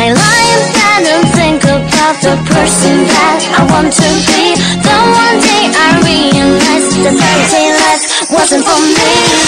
I lie in bed and think about the person that I want to be. Then one day I realized the fairy tale life wasn't for me.